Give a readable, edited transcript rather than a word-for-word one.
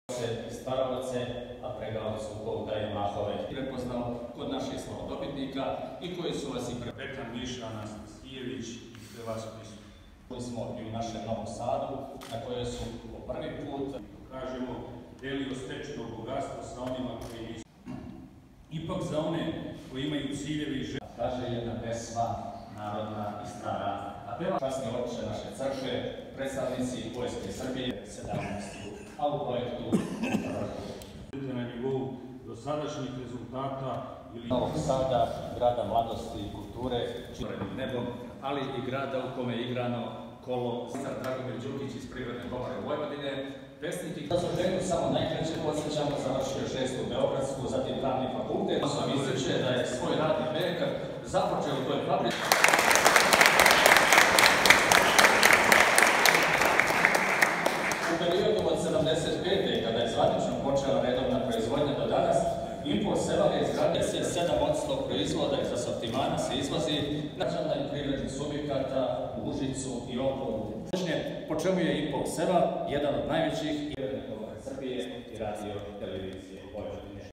i stvaralace, a pregledali su pouzdane mahove. Prepoznao kod naših slavodobitnika i koji su vas i Petar Miša, Anastijević i sve vas prisutni. Čuli smo i u našem Novom Sadu, na kojoj su po prvi put, kažemo, delio stečeno bogatstvo sa onima koji nisu. Ipak za one koji imaju ciljeve i želje. Kaže jedna pesma narodna i stara, a peva časni oče naše crkve, predstavnici Vojske Srbije 17. a u projektu Na nivou dosadašnjih rezultata ili Novog Sada, grada mladosti i kulture, čirenim nebom, ali i grada u kome je igrano kolo Dragomir Đukić iz Privredne komore Vojvodine, pesnik i ženu samo najkraće podsjećamo, završio 6. Beogradsku, zatim Pravni fakultet. Vam ističe da je svoj radni vek započeo u toj fabrici. U periodu od 75. kada je zvanično počela redovna proizvodnja do danas, Impuls Seval je izgradio 7% proizvoda iz asortimana se izvozi građana i privrednih subjekata u Užicu i okolu. Po čemu je Impuls Seval jedan od najvećih privrednih komora Srbije i radio televizije Vojvodine.